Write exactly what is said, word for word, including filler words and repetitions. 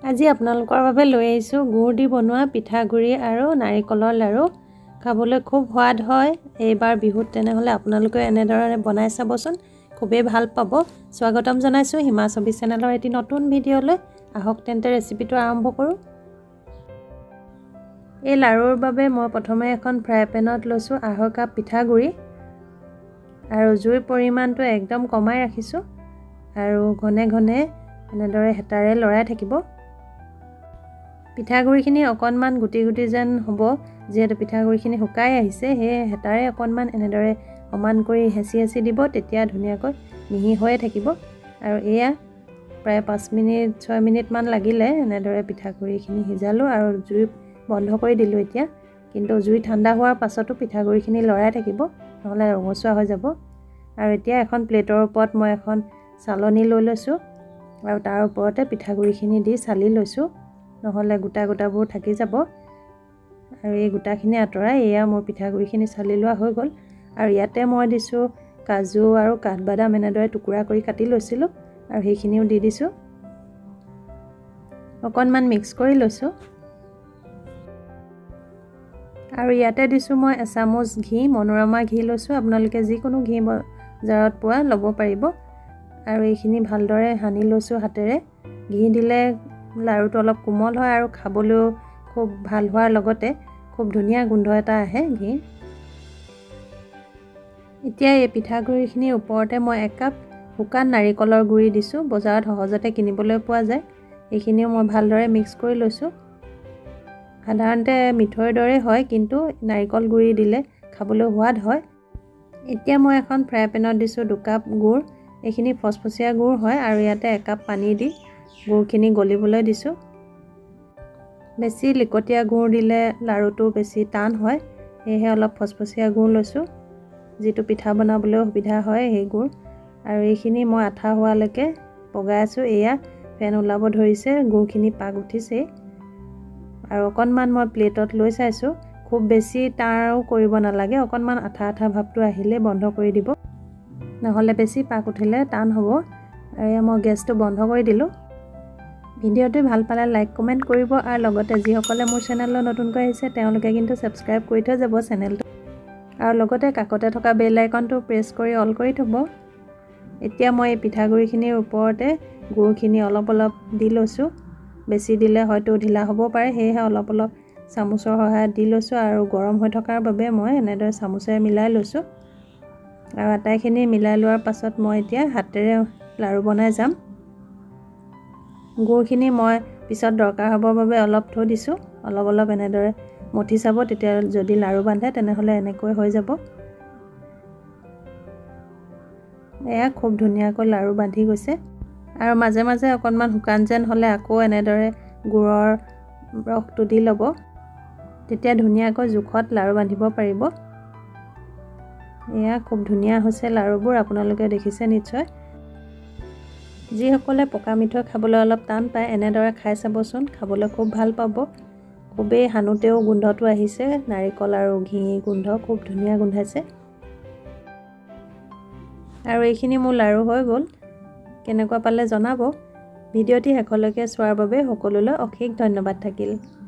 আজি আপোনালোকৰ বাবে লৈ আহিছোঁ গুড় দি বনোৱা পিঠাগুড়ি আৰু নাৰিকলৰ লাড়ু। খাবলৈ খুব সোৱাদ হয়। এইবাৰ বিহুত তেনেহ'লে আপোনালোকে এনেদৰে বনাই চাবচোন, খুবেই ভাল পাব। স্বাগতম জনাইছোঁ হিমা ছবি চেনেলৰ এটি নতুন ভিডিঅ'লৈ। আহক তেন্তে ৰেচিপিটো আৰম্ভ কৰোঁ। এই লাড়ুৰ বাবে মই প্ৰথমে এখন ফ্ৰাই পেনত লৈছোঁ আঢ়ৈ কাপ পিঠাগুড়ি আৰু জুইৰ পৰিমাণটো একদম কমাই ৰাখিছোঁ আৰু ঘনে ঘনে এনেদৰে হেতাৰে লৰাই থাকিব। পিঠাগুড়িখিনি অকণমান গুটি গুটি যেন হ'ব, যিহেতু পিঠাগুড়িখিনি শুকাই আহিছে, সেয়ে হেতাৰে অকণমান এনেদৰে সমান কৰি হেঁচি হেঁচি দিব, তেতিয়া ধুনীয়াকৈ মিহি হৈয়ে থাকিব। আৰু এয়া প্ৰায় পাঁচ মিনিট ছয় মিনিটমান লাগিলে এনেদৰে পিঠাগুড়িখিনি সিজালোঁ আৰু জুই বন্ধ কৰি দিলোঁ এতিয়া। কিন্তু জুই ঠাণ্ডা হোৱাৰ পাছতো পিঠাগুড়িখিনি লৰাই থাকিব, নহ'লে ৰঙচুৱা হৈ যাব। আৰু এতিয়া এখন প্লেটৰ ওপৰত মই এখন চালনী লৈ লৈছোঁ আৰু তাৰ ওপৰতে পিঠাগুড়িখিনি দি চালি লৈছোঁ, নহ'লে গোটা গোটাবোৰ থাকি যাব। আৰু এই গোটাখিনি আঁতৰাই এয়া মোৰ পিঠাগুড়িখিনি চালি লোৱা হৈ গ'ল। আৰু ইয়াতে মই দিছোঁ কাজু আৰু কাঠবাদাম, এনেদৰে টুকুৰা কৰি কাটি লৈছিলোঁ আৰু সেইখিনিও দি দিছোঁ। অকণমান মিক্স কৰি লৈছোঁ আৰু ইয়াতে দিছোঁ মই এচামুচ ঘি, মনোৰমা ঘি লৈছোঁ। আপোনালোকে যিকোনো ঘি বজাৰত পোৱা ল'ব পাৰিব। আৰু এইখিনি ভালদৰে সানি লৈছোঁ হাতেৰে। ঘি দিলে লাড়ুটো অলপ কোমল হয় আৰু খাবলৈও খুব ভাল হোৱাৰ লগতে খুব ধুনীয়া গোন্ধ এটা আহে ঘি। এতিয়া এই পিঠাগুড়িখিনিৰ ওপৰতে মই এক কাপ শুকান নাৰিকলৰ গুড়ি দিছোঁ। বজাৰত সহজতে কিনিবলৈ পোৱা যায়। এইখিনিও মই ভালদৰে মিক্স কৰি লৈছোঁ। সাধাৰণতে মিঠৈৰ দৰে হয়, কিন্তু নাৰিকল গুড়ি দিলে খাবলৈ সোৱাদ হয়। এতিয়া মই এখন ফ্ৰাই পেনত দিছোঁ দুকাপ গুড়। এইখিনি ফচফচীয়া গুড় হয় আৰু ইয়াতে একাপ পানী দি গুড়খিনি গলিবলৈ দিছোঁ। বেছি লিকটীয়া গুড় দিলে লাড়ুটো বেছি টান হয়, সেয়েহে অলপ ফচফচীয়া গুড় লৈছোঁ, যিটো পিঠা বনাবলৈ সুবিধা হয় সেই গুড়। আৰু এইখিনি মই আঠা হোৱালৈকে পগাই আছোঁ। এয়া ফেন ওলাব ধৰিছে, গুড়খিনি পাক উঠিছেই। আৰু অকণমান মই প্লেটত লৈ চাইছোঁ, খুব বেছি টানো কৰিব নালাগে, অকণমান আঠা আঠা ভাৱটো আহিলে বন্ধ কৰি দিব, নহ'লে বেছি পাক উঠিলে টান হ'ব। আৰু এয়া মই গেছটো বন্ধ কৰি দিলোঁ। ভিডিঅ'টো ভাল পালে লাইক কমেণ্ট কৰিব আৰু লগতে যিসকলে মোৰ চেনেললৈ নতুনকৈ আহিছে তেওঁলোকে কিন্তু ছাবস্ক্ৰাইব কৰি থৈ যাব চেনেলটো, আৰু লগতে কাষতে থকা বেল আইকনটো প্ৰেছ কৰি অল কৰি থ'ব। এতিয়া মই এই পিঠাগুড়িখিনিৰ ওপৰতে গুড়খিনি অলপ অলপ দি লৈছোঁ। বেছি দিলে হয়তো ঢিলা হ'ব পাৰে, সেয়েহে অলপ অলপ চামুচৰ সহায়ত দি লৈছোঁ আৰু গৰম হৈ থকাৰ বাবে মই এনেদৰে চামুচেৰে মিলাই লৈছোঁ। আৰু আটাইখিনি মিলাই লোৱাৰ পাছত মই এতিয়া হাতেৰে লাড়ু বনাই যাম। গুড়খিনি মই পিছত দৰকাৰ হ'বৰ বাবে অলপ থৈ দিছোঁ। অলপ অলপ এনেদৰে মঠি চাব, তেতিয়া যদি লাড়ু বান্ধে তেনেহ'লে এনেকৈ হৈ যাব। এয়া খুব ধুনীয়াকৈ লাড়ু বান্ধি গৈছে। আৰু মাজে মাজে অকণমান শুকান যেন হ'লে আকৌ এনেদৰে গুড়ৰ ৰসটো দি ল'ব, তেতিয়া ধুনীয়াকৈ জোখত লাড়ু বান্ধিব পাৰিব। এয়া খুব ধুনীয়া হৈছে লাড়ুবোৰ, আপোনালোকে দেখিছে নিশ্চয়। যিসকলে পকা মিঠৈ খাবলৈ অলপ টান পায়, এনেদৰে খাই চাবচোন, খাবলৈ খুব ভাল পাব। খুবেই সানোতেও গোন্ধটো আহিছে, নাৰিকল আৰু ঘি গোন্ধ খুব ধুনীয়া গোন্ধাইছে। আৰু এইখিনি মোৰ লাড়ু হৈ গ'ল। কেনেকুৱা পালে জনাব। ভিডিঅ'টি শেষলৈকে চোৱাৰ বাবে সকলোলৈ অশেষ ধন্যবাদ থাকিল।